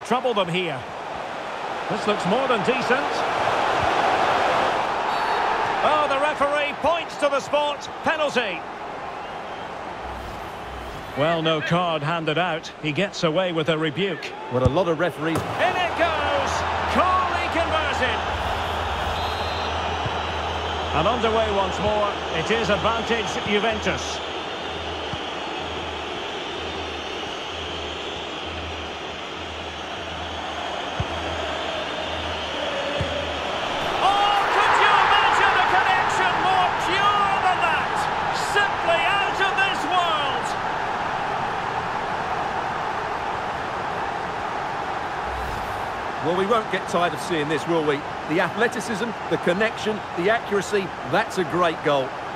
trouble them here. This looks more than decent. Oh, the referee points to the spot. Penalty. Well, no card handed out. He gets away with a rebuke. Well, a lot of referees... In it goes! Coolly converted. And underway once more. It is advantage Juventus. Oh, could you imagine a connection more pure than that? Simply out of this world. Well, we won't get tired of seeing this, will we? The athleticism, the connection, the accuracy, that's a great goal.